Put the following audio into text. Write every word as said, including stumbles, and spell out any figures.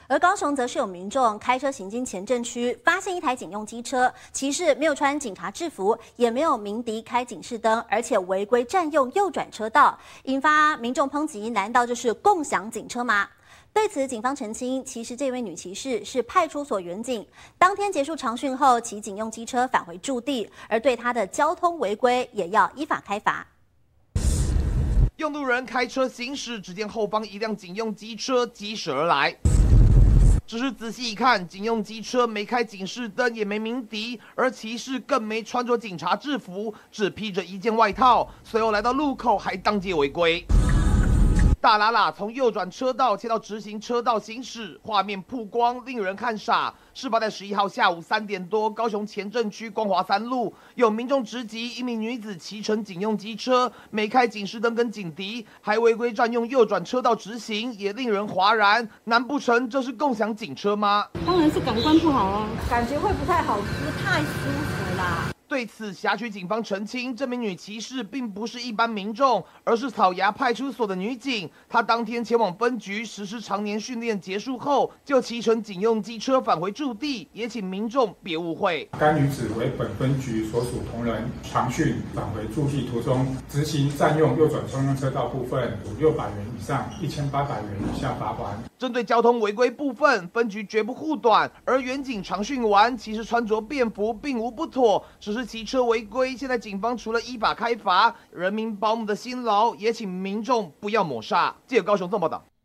而高雄则是有民众开车行经前镇区，发现一台警用机车，骑士没有穿警察制服，也没有鸣笛开警示灯，而且违规占用右转车道，引发民众抨击：难道这是共享警车吗？对此，警方澄清，其实这位女骑士是派出所员警，当天结束长训后，骑警用机车返回驻地，而对她的交通违规也要依法开罚。 用路人开车行驶，只见后方一辆警用机车疾驶而来。只是仔细一看，警用机车没开警示灯，也没鸣笛，而骑士更没穿着警察制服，只披着一件外套。随后来到路口，还当街违规。 大喇喇从右转车道切到直行车道行驶，画面曝光，令人看傻。事发在十一号下午三点多，高雄前镇区光华三路，有民众直击一名女子骑乘警用机车，没开警示灯跟警笛，还违规占用右转车道直行，也令人哗然。难不成这是共享警车吗？ 当然是感官不好啊， 感觉会不太好，不太舒服啦。 对此，辖区警方澄清，这名女骑士并不是一般民众，而是草衙派出所的女警。她当天前往分局实施常年训练结束后，就骑乘警用机车返回驻地，也请民众别误会。 该女子为本分局所属同仁，常训返回驻地途中执行占用右转专用车道部分，处六百元以上一千八百元以下罚款。 针对交通违规部分，分局绝不护短，而员警常训完，其实穿着便服并无不妥，只是骑车违规。现在警方除了依法开罚，人民保姆的辛劳，也请民众不要抹煞。记者高雄纵报道。